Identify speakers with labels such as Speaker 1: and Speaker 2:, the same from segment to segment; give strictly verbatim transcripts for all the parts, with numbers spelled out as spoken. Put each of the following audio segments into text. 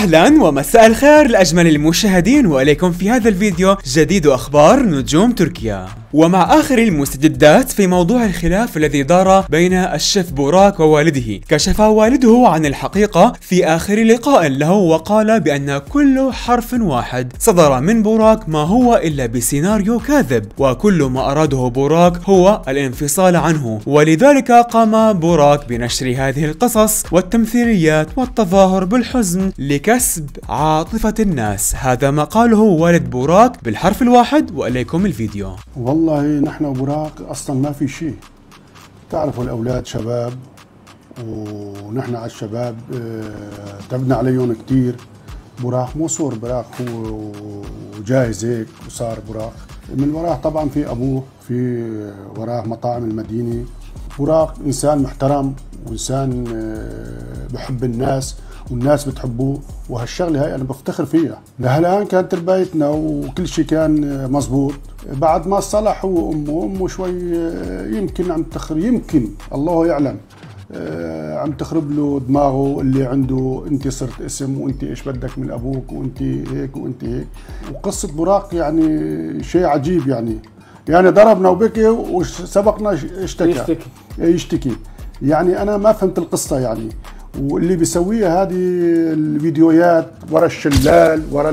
Speaker 1: أهلا ومساء الخير لأجمل المشاهدين، وإليكم في هذا الفيديو جديد أخبار نجوم تركيا. ومع آخر المستجدات في موضوع الخلاف الذي دار بين الشيف بوراك ووالده، كشف والده عن الحقيقة في آخر لقاء له وقال بأن كل حرف واحد صدر من بوراك ما هو إلا بسيناريو كاذب، وكل ما أراده بوراك هو الانفصال عنه، ولذلك قام بوراك بنشر هذه القصص والتمثيليات والتظاهر بالحزن لكسب عاطفة الناس. هذا ما قاله والد بوراك بالحرف الواحد، وإليكم الفيديو.
Speaker 2: والله نحن وبوراك اصلا ما في شيء، تعرفوا الاولاد شباب ونحن على الشباب تعبنا عليهم كثير. بوراك مو صور براك هو وجاهز هيك وصار بوراك، من وراه طبعا في ابوه، في وراه مطاعم المدينه. بوراك انسان محترم وانسان بحب الناس والناس بتحبوه، وهالشغله هاي انا بفتخر فيها. لهالان كانت تربايتنا وكل شيء كان مزبوط. بعد ما صلح هو وامه، امه شوي يمكن عم تخرب، يمكن الله يعلم عم تخرب له دماغه اللي عنده انت صرت اسم وانت ايش بدك من ابوك وانت هيك وانت هيك. وقصه بوراك يعني شيء عجيب، يعني يعني ضربنا وبكي وسبقنا اشتكى يشتكي يشتكي يعني انا ما فهمت القصه يعني. واللي بيسويها هذه الفيديوهات ورا الشلال ورا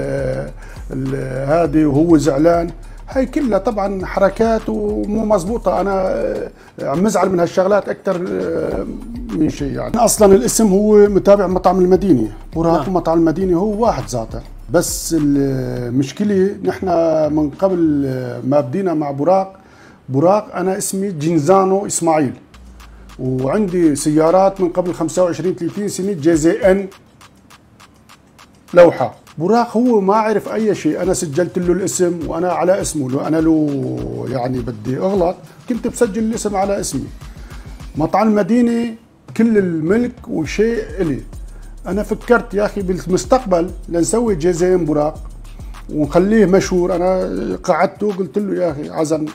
Speaker 2: هذه وهو زعلان، هاي كلها طبعا حركات ومو مزبوطه. انا عم مزعل من هالشغلات اكثر من شيء. يعني اصلا الاسم هو متابع مطعم المدينه، بوراك مطعم المدينه هو واحد ذاته. بس المشكله نحن من قبل ما بدينا مع بوراك، بوراك انا اسمي جنزانو اسماعيل، وعندي سيارات من قبل خمسة وعشرين ثلاثين سنه جي زي ان لوحه. بوراك هو ما عرف اي شيء، انا سجلت له الاسم وانا على اسمه. لو انا له يعني بدي اغلط كنت بسجل الاسم على اسمي. مطعم المدينه كل الملك وشيء الي. انا فكرت يا اخي بالمستقبل لنسوي جي زي ان بوراك ونخليه مشهور. انا قعدته وقلت له يا اخي عزم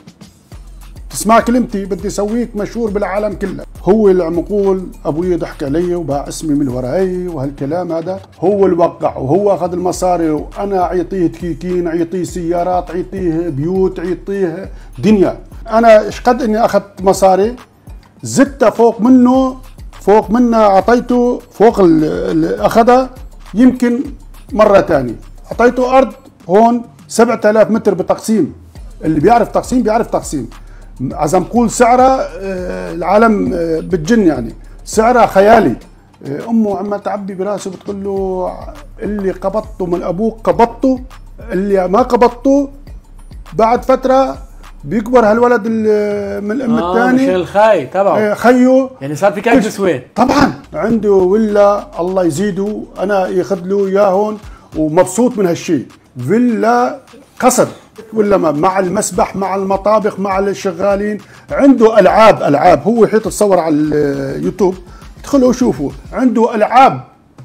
Speaker 2: تسمع كلمتي، بدي اسويك مشهور بالعالم كله. هو اللي عم يقول ابوي ضحك علي وباع اسمي من وراي وهالكلام هذا، هو اللي وقع وهو اخذ المصاري، وانا اعطيه تكيكين، اعطيه سيارات، اعطيه بيوت، اعطيه دنيا. انا ايش قد اني اخذت مصاري زدتها فوق منه، فوق منه اعطيته فوق اللي اخذها يمكن مره ثانيه. اعطيته ارض هون سبعة آلاف متر بتقسيم، اللي بيعرف تقسيم بيعرف تقسيم. عزم قول سعرها العالم بتجن، يعني سعرها خيالي. امه عم تعبي براسه بتقول له اللي قبضته من ابوك قبضته، اللي ما قبضته بعد فتره بيكبر هالولد من الام
Speaker 3: آه
Speaker 2: الثاني.
Speaker 3: مش الخي تبعه
Speaker 2: خيو،
Speaker 3: يعني صار في كيف تسويه.
Speaker 2: طبعا عنده ولا الله يزيده، انا ياخذ له اياه هون ومبسوط من هالشيء. فيلا قصر ولا مع المسبح مع المطابخ مع الشغالين، عنده العاب العاب هو حيط تصور على اليوتيوب، ادخلوا شوفوا عنده العاب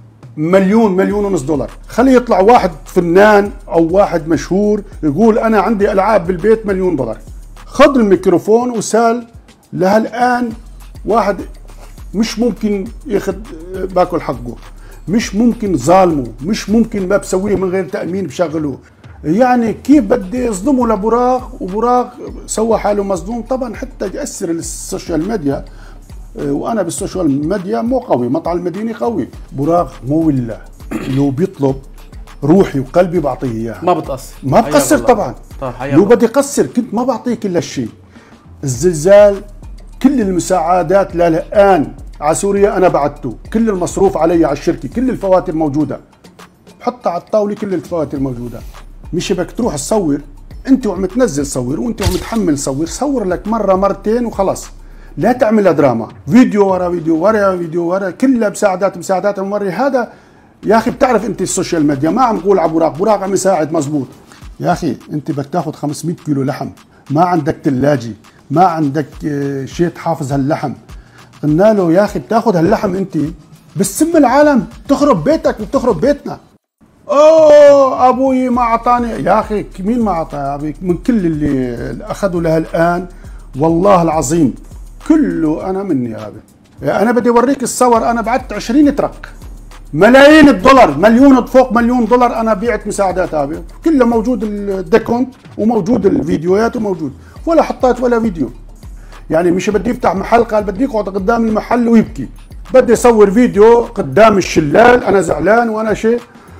Speaker 2: مليون مليون ونص دولار. خليه يطلع واحد فنان او واحد مشهور يقول انا عندي العاب بالبيت مليون دولار. خذ الميكروفون وسال. لهالان واحد مش ممكن ياخذ باكل حقه، مش ممكن ظالمه، مش ممكن ما بسويه من غير تامين بشغلوه. يعني كيف بدي يصدموا لبوراك وبوراك سوى حاله مصدوم؟ طبعا حتى ياثر السوشيال ميديا، وانا بالسوشيال ميديا مو قوي، مطعم المدينه قوي. بوراك مو ولا لو بيطلب روحي وقلبي بعطيه اياها،
Speaker 3: ما بتقصر
Speaker 2: ما بقصر طبعا. لو بدي قصر كنت ما بعطيه كل هالشيء. الزلزال كل المساعدات للان على سوريا انا بعته، كل المصروف علي على الشركه، كل الفواتير موجوده، بحطها على الطاوله كل الفواتير موجوده. مش بدك تروح تصور انت وعم تنزل صور وانت وعم تحمل صور، صور لك مره مرتين وخلاص، لا تعملها دراما. فيديو ورا فيديو ورا فيديو ورا كلها مساعدات مساعدات ممري. هذا يا اخي بتعرف انت السوشيال ميديا ما عم نقول على بوراك، بوراك عم يساعد مزبوط. يا اخي انت بدك تاخذ خمسمئة كيلو لحم، ما عندك ثلاجه، ما عندك شيء تحافظ هاللحم. قلنا له يا اخي بتاخذ هاللحم انت بتسم العالم، تخرب بيتك وبتخرب بيتنا. اوه ابوي ما اعطاني. يا اخي مين ما اعطى يا ابي؟ من كل اللي اخذوا لهالان والله العظيم كله انا مني يا ابي. انا بدي اوريك الصور، انا بعت عشرين ترك ملايين الدولار، مليون فوق مليون دولار انا بيعت مساعدات هذه كله موجود، الديكونت وموجود الفيديوهات وموجود، ولا حطيت ولا فيديو. يعني مش بدي افتح محل قال بدي يقعد قدام المحل ويبكي، بدي اصور فيديو قدام الشلال انا زعلان وانا شيء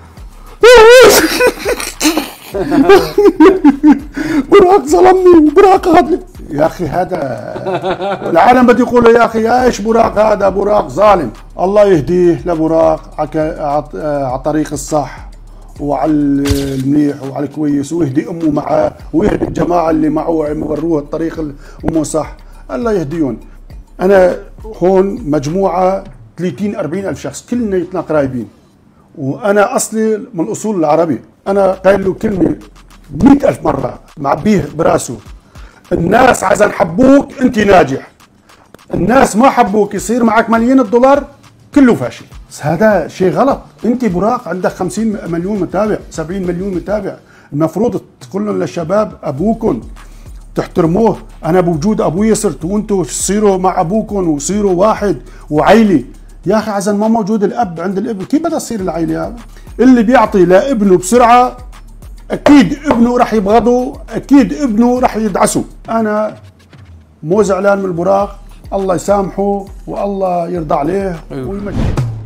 Speaker 2: براق ظلمني وبراق اخذني. يا اخي هذا العالم بده يقولوا يا اخي ايش براق هذا؟ براق ظالم. الله يهديه لبراق على طريق الصح وعلى المليح وعلى الكويس، ويهدي امه معاه ويهدي الجماعه اللي معه وروه الطريق امه صح. الله يهديهم. انا هون مجموعه ثلاثين أربعين الف شخص كلنا يتنا قرايبين، وانا اصلي من الاصول العربي. انا قايل له كلمه مئة ألف مره معبيه براسه، الناس عايزين حبوك انت ناجح، الناس ما حبوك يصير معك ملايين الدولار كله فاشل. بس هذا شيء غلط. انت براق عندك خمسين مليون متابع، سبعين مليون متابع، المفروض تقول لهم للشباب ابوكم تحترموه، انا بوجود ابوي صرت وانتم تصيروا مع ابوكم وصيروا واحد وعيله. يا اخي عشان ما موجود الاب عند الابن كيف بدها تصير العيله؟ هذا اللي بيعطي لابنه بسرعه اكيد ابنه راح يبغضه، اكيد ابنه راح يدعسه. انا مو زعلان من البراق، الله يسامحه والله يرضى عليه ويمشي.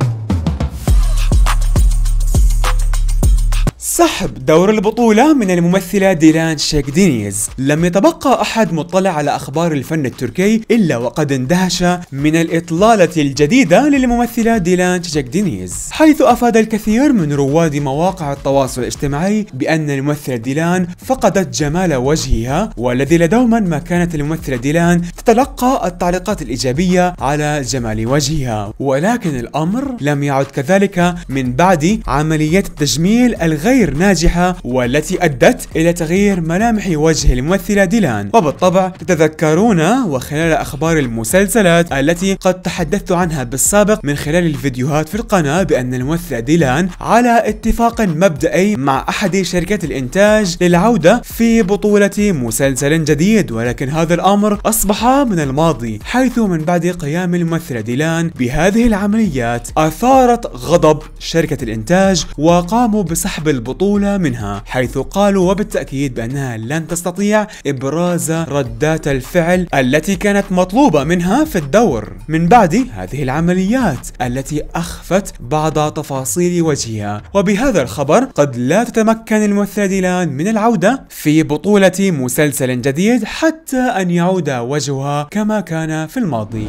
Speaker 1: سحب دور البطولة من الممثلة ديلان شيخ دينيز. لم يتبقى أحد مطلع على أخبار الفن التركي إلا وقد اندهش من الإطلالة الجديدة للممثلة ديلان شيخ دينيز، حيث أفاد الكثير من رواد مواقع التواصل الاجتماعي بأن الممثلة ديلان فقدت جمال وجهها، والذي لدوما ما كانت الممثلة ديلان تتلقى التعليقات الإيجابية على جمال وجهها، ولكن الأمر لم يعد كذلك من بعد عمليات التجميل الغير ناجحة والتي أدت إلى تغيير ملامح وجه الممثلة ديلان. وبالطبع تتذكرون وخلال أخبار المسلسلات التي قد تحدثت عنها بالسابق من خلال الفيديوهات في القناة بأن الممثلة ديلان على اتفاق مبدئي مع أحد شركات الإنتاج للعودة في بطولة مسلسل جديد، ولكن هذا الأمر أصبح من الماضي، حيث من بعد قيام الممثلة ديلان بهذه العمليات أثارت غضب شركة الإنتاج وقاموا بسحب البطولة منها، حيث قالوا وبالتأكيد بأنها لن تستطيع إبراز ردات الفعل التي كانت مطلوبة منها في الدور من بعد هذه العمليات التي أخفت بعض تفاصيل وجهها. وبهذا الخبر قد لا تتمكن الممثلة ديلان من العودة في بطولة مسلسل جديد حتى أن يعود وجهها كما كان في الماضي.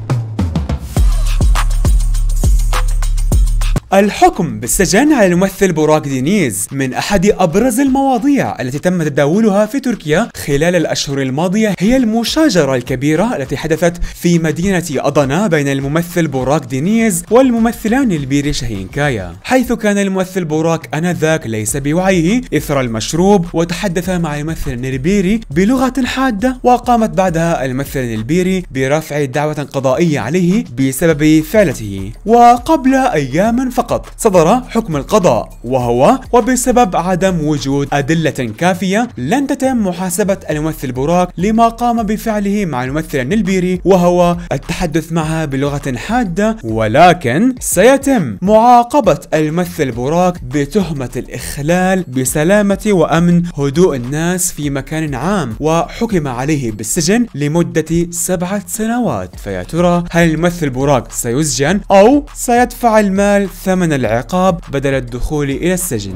Speaker 1: الحكم بالسجن على الممثل براق دينيز من أحد أبرز المواضيع التي تم تداولها في تركيا خلال الأشهر الماضية هي المشاجرة الكبيرة التي حدثت في مدينة أضنا بين الممثل براق دينيز والممثلة نيلبيري شاهينكايا، حيث كان الممثل براق آنذاك ليس بوعيه إثر المشروب، وتحدث مع الممثل نيلبيري بلغة حادة، وقامت بعدها الممثلة نيلبيري برفع دعوة قضائية عليه بسبب فعلته. وقبل أيام فقط صدر حكم القضاء، وهو وبسبب عدم وجود أدلة كافية لن تتم محاسبة الممثل براق لما قام بفعله مع الممثلة نيلبيري، وهو التحدث معها بلغة حادة، ولكن سيتم معاقبة الممثل براق بتهمة الإخلال بسلامة وأمن هدوء الناس في مكان عام، وحكم عليه بالسجن لمدة سبعة سنوات. فيا ترى هل الممثل براق سيسجن أو سيدفع المال ثمن العقاب بدل الدخول إلى السجن؟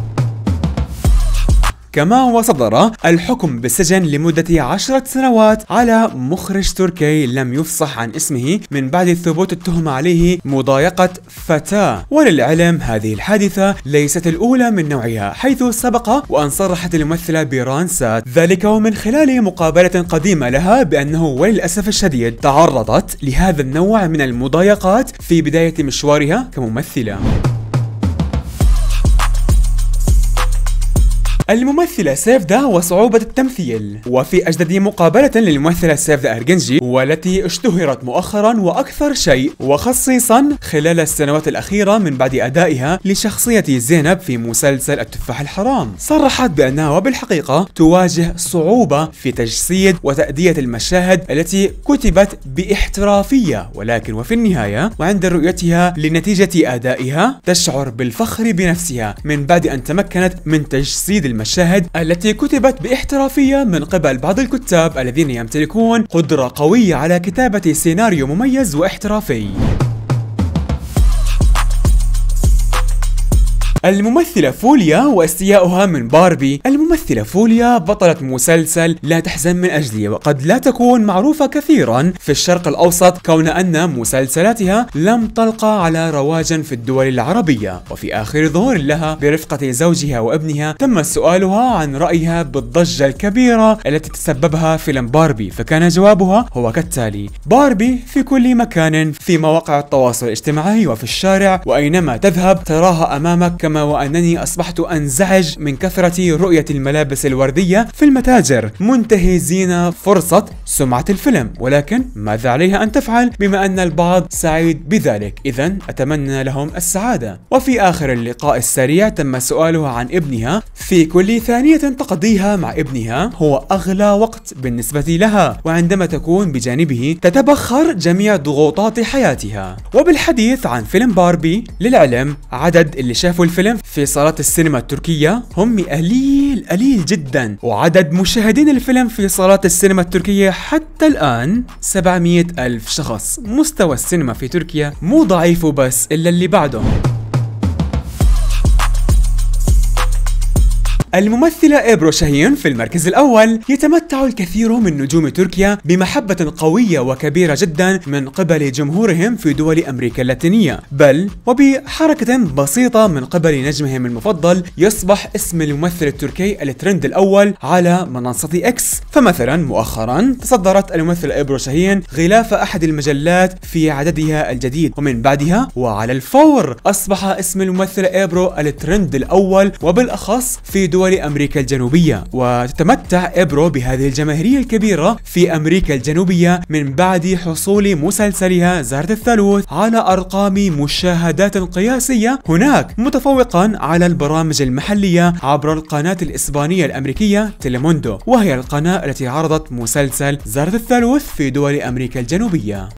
Speaker 1: كما وصدر الحكم بالسجن لمدة عشرة سنوات على مخرج تركي لم يفصح عن اسمه من بعد ثبوت التهمة عليه مضايقة فتاة. وللعلم هذه الحادثة ليست الأولى من نوعها، حيث سبق وأن صرحت الممثلة بيران سات ذلك ومن خلال مقابلة قديمة لها بأنه وللأسف الشديد تعرضت لهذا النوع من المضايقات في بداية مشوارها كممثلة. الممثلة سيفدا وصعوبة التمثيل. وفي أجدد مقابلة للممثلة سيفدا أرجنجي والتي اشتهرت مؤخرا وأكثر شيء وخصيصا خلال السنوات الأخيرة من بعد أدائها لشخصية زينب في مسلسل التفاح الحرام، صرحت بأنها وبالحقيقة تواجه صعوبة في تجسيد وتأدية المشاهد التي كتبت باحترافية، ولكن وفي النهاية وعند رؤيتها لنتيجة أدائها تشعر بالفخر بنفسها من بعد أن تمكنت من تجسيد المشاهد التي كتبت باحترافية من قبل بعض الكتاب الذين يمتلكون قدرة قوية على كتابة سيناريو مميز واحترافي. الممثلة فوليا واستياؤها من باربي. الممثلة فوليا بطلة مسلسل لا تحزن من أجلي، وقد لا تكون معروفة كثيرا في الشرق الأوسط كون أن مسلسلاتها لم تلقى على رواج في الدول العربية. وفي آخر ظهور لها برفقة زوجها وابنها تم سؤالها عن رأيها بالضجة الكبيرة التي تسببها فيلم باربي، فكان جوابها هو كالتالي: باربي في كل مكان، في مواقع التواصل الاجتماعي وفي الشارع، وأينما تذهب تراها أمامك، كما وأنني أصبحت أنزعج من كثرة رؤية الملابس الوردية في المتاجر منتهزين فرصة سمعة الفيلم، ولكن ماذا عليها أن تفعل بما أن البعض سعيد بذلك؟ إذا أتمنى لهم السعادة. وفي آخر اللقاء السريع تم سؤالها عن ابنها: في كل ثانية تقضيها مع ابنها هو أغلى وقت بالنسبة لها، وعندما تكون بجانبه تتبخر جميع ضغوطات حياتها. وبالحديث عن فيلم باربي، للعلم عدد اللي شافوا الفيلم في صالات السينما التركية هم قليل قليل جدا، وعدد مشاهدين الفيلم في صالات السينما التركية حتى الآن سبعمئة ألف شخص. مستوى السينما في تركيا مو ضعيف وبس، إلا اللي بعده. الممثلة إبرو شاهين في المركز الأول. يتمتع الكثير من نجوم تركيا بمحبة قوية وكبيرة جدا من قبل جمهورهم في دول أمريكا اللاتينية، بل وبحركة بسيطة من قبل نجمهم المفضل يصبح اسم الممثل التركي الترند الأول على منصة إكس. فمثلا مؤخرا تصدرت الممثلة إبرو شاهين غلاف أحد المجلات في عددها الجديد، ومن بعدها وعلى الفور أصبح اسم الممثلة إبرو الترند الأول، وبالأخص في دول دول أمريكا الجنوبية. وتتمتع إبرو بهذه الجماهيرية الكبيرة في أمريكا الجنوبية من بعد حصول مسلسلها زهرة الثالوث على أرقام مشاهدات قياسية هناك، متفوقا على البرامج المحلية عبر القناة الإسبانية الأمريكية تيليموندو، وهي القناة التي عرضت مسلسل زهرة الثالوث في دول أمريكا الجنوبية.